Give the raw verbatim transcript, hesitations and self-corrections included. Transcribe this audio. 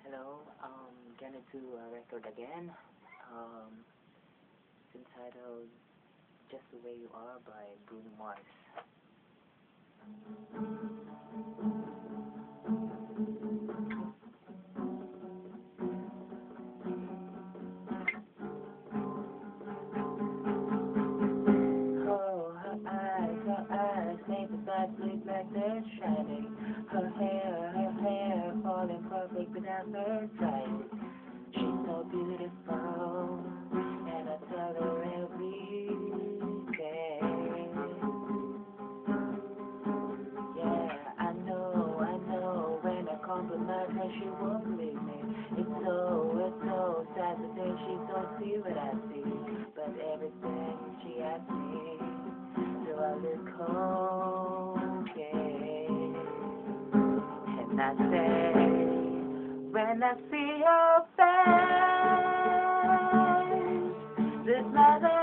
Hello, um, gonna do a record again. Um, it's entitled Just the Way You Are by Bruno Mars. Oh, her eyes, her eyes make the side look like they're shining. Her hair, her hair falling perfect without her sight. She's so beautiful, and I tell her every day. Yeah, I know, I know, when I compliment her, she won't believe me. It's so, it's so sad to think she don't see what I see. But everything she asks me, do I look okay? And I say, when I see your face, there's nothing